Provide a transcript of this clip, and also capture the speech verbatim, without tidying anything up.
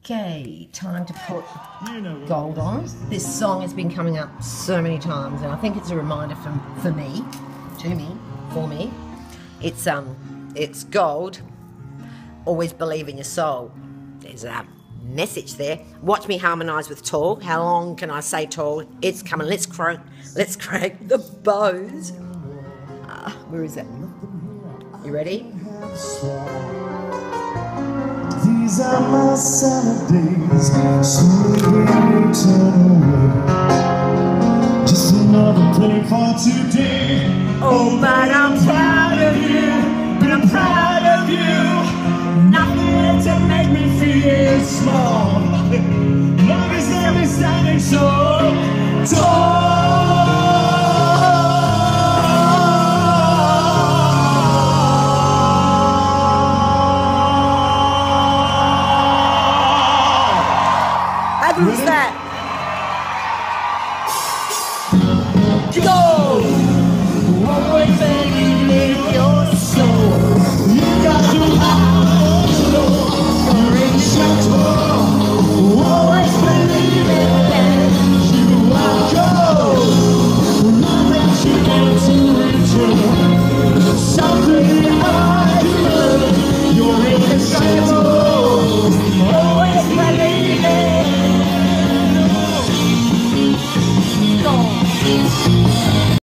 Okay, time to put gold on. This song has been coming up so many times, and I think it's a reminder for, for me, to me, for me. It's um, it's gold. Always believe in your soul. There's a message there. Watch me harmonise with tall. How long can I say tall? It's coming. Let's crack. Let's crack the bows. Uh, where is that? You ready? These are my salad days, slowly turn away. Just another play for today. Oh, but I'm proud of you, but I'm proud of you. Nothing to make me feel small. Long as I'm be standing so tall. How good was that?